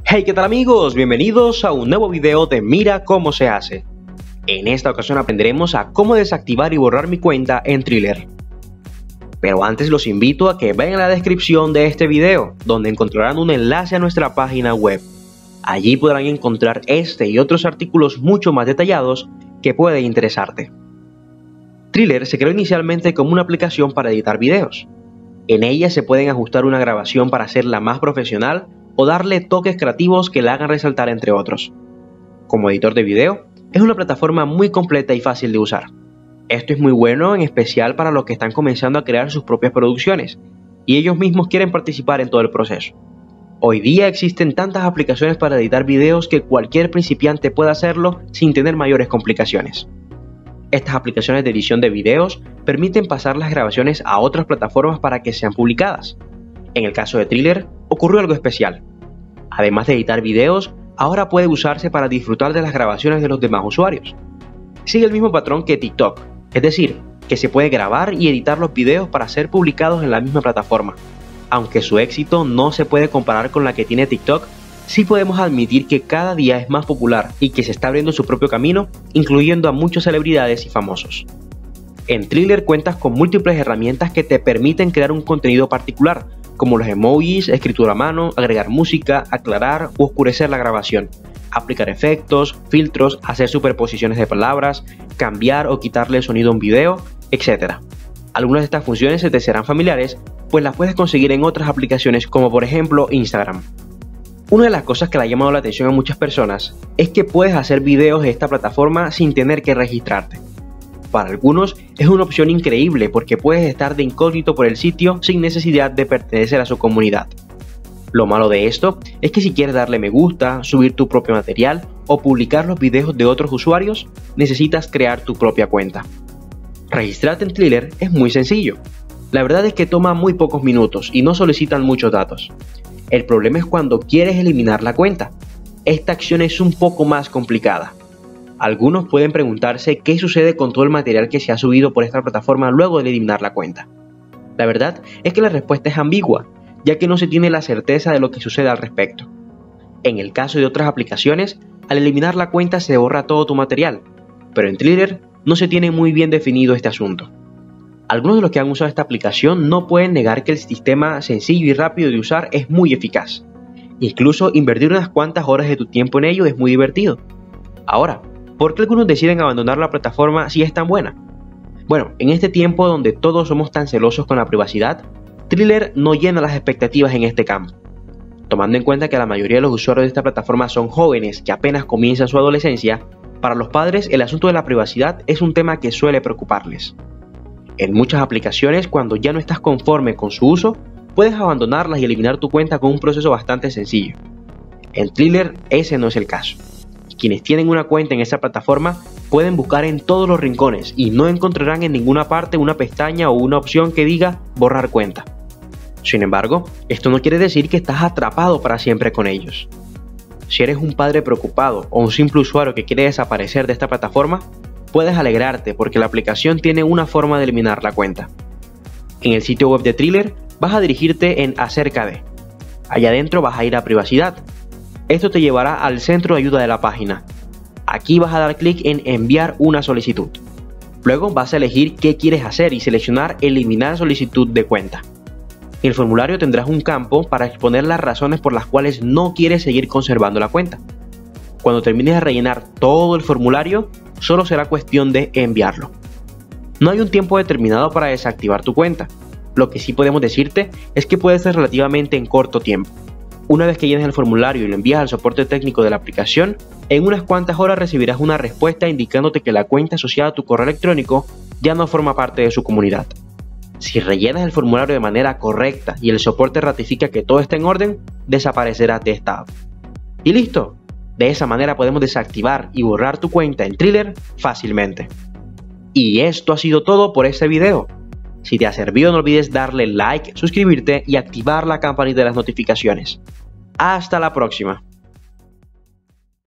Hey, ¿qué tal amigos? Bienvenidos a un nuevo video de Mira Cómo Se Hace. En esta ocasión aprenderemos a cómo desactivar y borrar mi cuenta en Triller. Pero antes los invito a que vean la descripción de este video, donde encontrarán un enlace a nuestra página web. Allí podrán encontrar este y otros artículos mucho más detallados que pueden interesarte. Triller se creó inicialmente como una aplicación para editar videos. En ella se pueden ajustar una grabación para hacerla más profesional o darle toques creativos que la hagan resaltar, entre otros. Como editor de video, es una plataforma muy completa y fácil de usar. Esto es muy bueno, en especial para los que están comenzando a crear sus propias producciones y ellos mismos quieren participar en todo el proceso. Hoy día existen tantas aplicaciones para editar videos que cualquier principiante puede hacerlo sin tener mayores complicaciones. Estas aplicaciones de edición de videos permiten pasar las grabaciones a otras plataformas para que sean publicadas. En el caso de Triller, ocurrió algo especial. Además de editar videos, ahora puede usarse para disfrutar de las grabaciones de los demás usuarios. Sigue el mismo patrón que TikTok, es decir, que se puede grabar y editar los videos para ser publicados en la misma plataforma. Aunque su éxito no se puede comparar con la que tiene TikTok, sí podemos admitir que cada día es más popular y que se está abriendo su propio camino, incluyendo a muchas celebridades y famosos. En Triller cuentas con múltiples herramientas que te permiten crear un contenido particular, como los emojis, escritura a mano, agregar música, aclarar u oscurecer la grabación, aplicar efectos, filtros, hacer superposiciones de palabras, cambiar o quitarle sonido a un video, etc. Algunas de estas funciones se te serán familiares, pues las puedes conseguir en otras aplicaciones como por ejemplo Instagram. Una de las cosas que le ha llamado la atención a muchas personas es que puedes hacer videos de esta plataforma sin tener que registrarte. Para algunos es una opción increíble porque puedes estar de incógnito por el sitio sin necesidad de pertenecer a su comunidad. Lo malo de esto es que si quieres darle me gusta, subir tu propio material o publicar los videos de otros usuarios, necesitas crear tu propia cuenta. Registrarte en Triller es muy sencillo. La verdad es que toma muy pocos minutos y no solicitan muchos datos. El problema es cuando quieres eliminar la cuenta. Esta acción es un poco más complicada. Algunos pueden preguntarse qué sucede con todo el material que se ha subido por esta plataforma luego de eliminar la cuenta. La verdad es que la respuesta es ambigua, ya que no se tiene la certeza de lo que sucede al respecto. En el caso de otras aplicaciones, al eliminar la cuenta se borra todo tu material, pero en Triller no se tiene muy bien definido este asunto. Algunos de los que han usado esta aplicación no pueden negar que el sistema sencillo y rápido de usar es muy eficaz. Incluso invertir unas cuantas horas de tu tiempo en ello es muy divertido. Ahora, ¿por qué algunos deciden abandonar la plataforma si es tan buena? Bueno, en este tiempo donde todos somos tan celosos con la privacidad, Triller no llena las expectativas en este campo. Tomando en cuenta que la mayoría de los usuarios de esta plataforma son jóvenes que apenas comienzan su adolescencia, para los padres el asunto de la privacidad es un tema que suele preocuparles. En muchas aplicaciones, cuando ya no estás conforme con su uso, puedes abandonarlas y eliminar tu cuenta con un proceso bastante sencillo. En Triller ese no es el caso. Quienes tienen una cuenta en esta plataforma pueden buscar en todos los rincones y no encontrarán en ninguna parte una pestaña o una opción que diga borrar cuenta. Sin embargo, esto no quiere decir que estás atrapado para siempre con ellos. Si eres un padre preocupado o un simple usuario que quiere desaparecer de esta plataforma, puedes alegrarte porque la aplicación tiene una forma de eliminar la cuenta. En el sitio web de Triller vas a dirigirte en Acerca de. Allá adentro vas a ir a privacidad. Esto te llevará al centro de ayuda de la página. Aquí vas a dar clic en enviar una solicitud. Luego vas a elegir qué quieres hacer y seleccionar eliminar solicitud de cuenta. En el formulario tendrás un campo para exponer las razones por las cuales no quieres seguir conservando la cuenta. Cuando termines de rellenar todo el formulario, solo será cuestión de enviarlo. No hay un tiempo determinado para desactivar tu cuenta. Lo que sí podemos decirte es que puede ser relativamente en corto tiempo. Una vez que llenes el formulario y lo envías al soporte técnico de la aplicación, en unas cuantas horas recibirás una respuesta indicándote que la cuenta asociada a tu correo electrónico ya no forma parte de su comunidad. Si rellenas el formulario de manera correcta y el soporte ratifica que todo está en orden, desaparecerás de esta app. Y listo. De esa manera podemos desactivar y borrar tu cuenta en Triller fácilmente. Y esto ha sido todo por este video. Si te ha servido, no olvides darle like, suscribirte y activar la campanita de las notificaciones. Hasta la próxima.